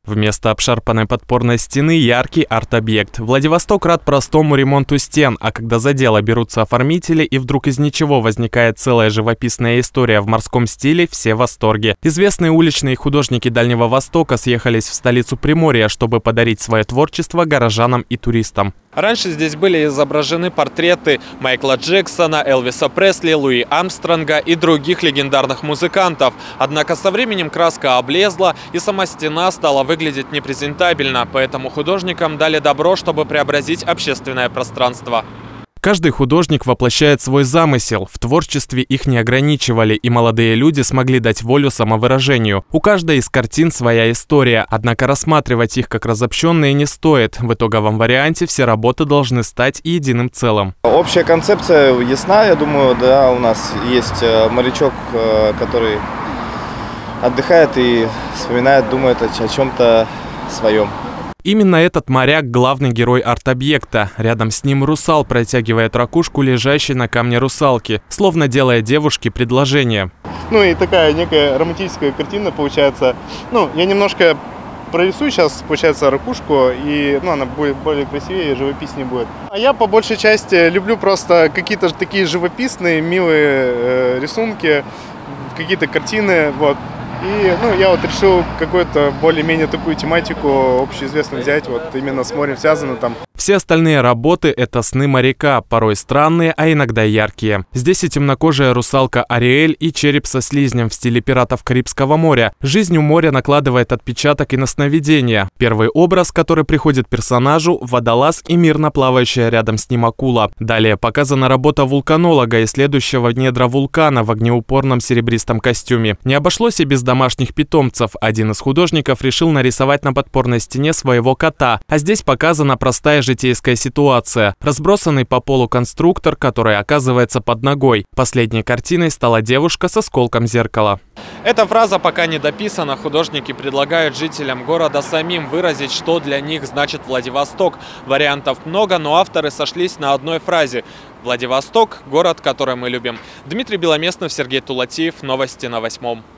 Вместо обшарпанной подпорной стены яркий арт-объект. Владивосток рад простому ремонту стен, а когда за дело берутся оформители и вдруг из ничего возникает целая живописная история в морском стиле, все в восторге. Известные уличные художники Дальнего Востока съехались в столицу Приморья, чтобы подарить свое творчество горожанам и туристам. Раньше здесь были изображены портреты Майкла Джексона, Элвиса Пресли, Луи Армстронга и других легендарных музыкантов. Однако со временем краска облезла и сама стена стала выглядеть непрезентабельно, поэтому художникам дали добро, чтобы преобразить общественное пространство. Каждый художник воплощает свой замысел. В творчестве их не ограничивали, и молодые люди смогли дать волю самовыражению. У каждой из картин своя история, однако рассматривать их как разобщенные не стоит. В итоговом варианте все работы должны стать единым целым. Общая концепция ясна, я думаю, да, у нас есть морячок, который отдыхает и вспоминает, думает о чем-то своем. Именно этот моряк – главный герой арт-объекта. Рядом с ним русал протягивает ракушку, лежащей на камне русалки, словно делая девушке предложение. Ну и такая некая романтическая картина получается. Ну, я немножко прорисую сейчас, получается, ракушку, и она будет более красивее и живописнее будет. А я по большей части люблю просто какие-то такие живописные, милые рисунки, какие-то картины, вот. И я вот решил какую-то более-менее такую тематику общеизвестную взять, вот именно с морем связано там. Все остальные работы – это сны моряка, порой странные, а иногда яркие. Здесь и темнокожая русалка Ариэль, и череп со слизнем в стиле пиратов Карибского моря. Жизнь у моря накладывает отпечаток и на сновидения. Первый образ, который приходит персонажу – водолаз и мирно плавающая рядом с ним акула. Далее показана работа вулканолога, исследующего недра вулкана в огнеупорном серебристом костюме. Не обошлось и без домашних питомцев. Один из художников решил нарисовать на подпорной стене своего кота, а здесь показана простая житейская ситуация. Разбросанный по полу конструктор, который оказывается под ногой. Последней картиной стала девушка с осколком зеркала. Эта фраза пока не дописана. Художники предлагают жителям города самим выразить, что для них значит Владивосток. Вариантов много, но авторы сошлись на одной фразе. Владивосток – город, который мы любим. Дмитрий Беломестнов, Сергей Тулатиев. Новости на 8.